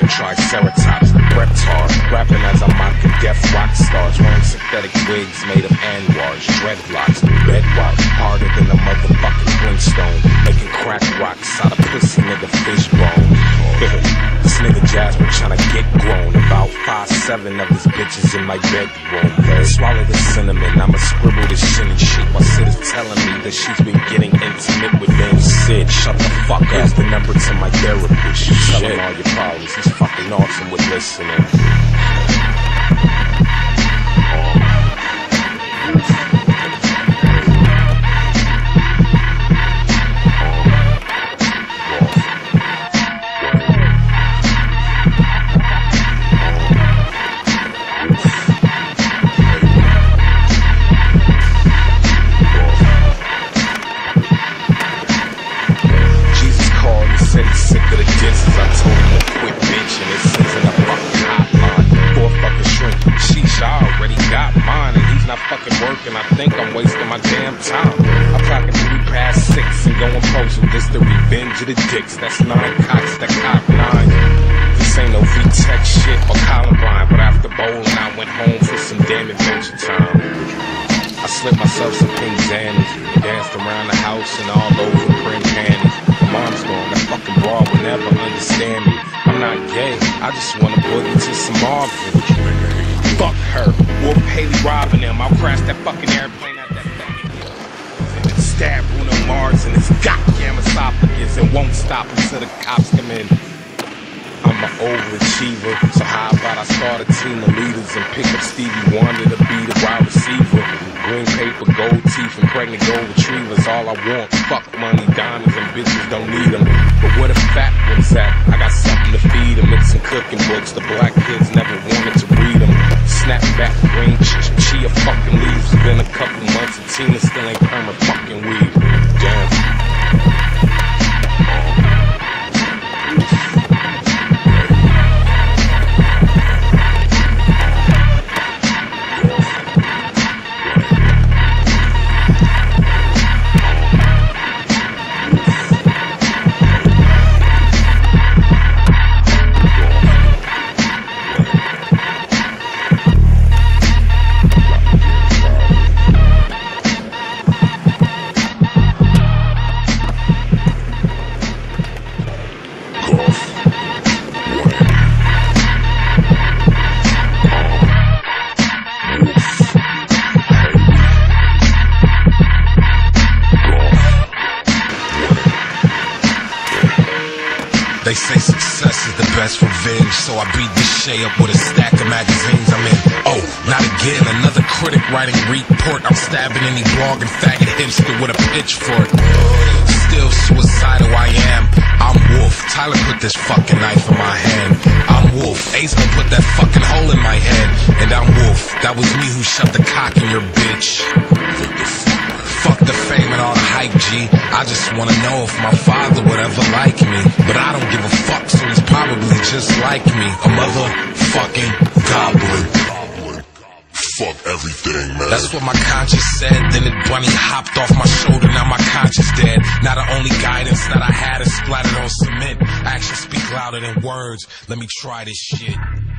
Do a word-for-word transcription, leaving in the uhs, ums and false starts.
triceratops, reptiles, rapping as I'm mocking death rock stars, wearing synthetic wigs made of anwars, dreadlocks, bedrock, harder than a motherfucking Flintstone, making crack rocks out of pussy nigga fishbone. This nigga Jasmine tryna get grown, about five seven of his bitches in my bedroom. Swallow the cinnamon, I'ma scribble this shit and shit while Sid is telling me that she's been getting intimate with them. Sid, shut the fuck up. Here's the number to my therapist. You tell him all your problems, he's fucking awesome with listening. I think I'm wasting my damn time. I'm clocking three past six and going postal. This the revenge of the dicks. That's nine cocks that cock nine. This ain't no V-Tech shit or Columbine, but after bowling I went home for some damn adventure time. I slipped myself some pink Xannies, danced around the house and all over print panties. My mom's going, that fucking broad will never understand me. I'm not gay, I just wanna boogie to some Marvin. Fuck her, Wolf Haley robbing them. I'll crash that fucking airplane at that fucking hill and stab Bruno Mars in his goddamn esophagus and won't stop until the cops come in. I'm an overachiever, so how about I start a team of leaders and pick up Stevie Wonder to be the wide receiver. Green paper, gold teeth, and pregnant gold retrievers. All I want, fuck money, diamonds, and bitches don't need them. But where the fat ones at? I got something to feed them. It's some cooking books. The black kids never wanted to read them. Snapback, green, chia fucking leaves. It's been a couple months and Tina still ain't perma fucking weed. Damn. They say success is the best revenge, so I beat this shay up with a stack of magazines I'm in. Oh, not again, another critic writing report. I'm stabbing any blogging faggot hipster with a pitchfork. Still suicidal I am. I'm Wolf. Tyler put this fucking knife in my hand. I'm Wolf. Ace gonna put that fucking hole in my head. And I'm Wolf. That was me who shoved the cock in your bitch. Fuck the fame and all the hype, G. I just wanna know if my father would ever like me. But I don't give a fuck, so he's probably just like me. A motherfucking goblin. Fuck everything, man. That's what my conscience said. Then it bunny hopped off my shoulder, now my conscience dead. Now the only guidance that I had is splattered on cement. Actions speak louder than words. Let me try this shit.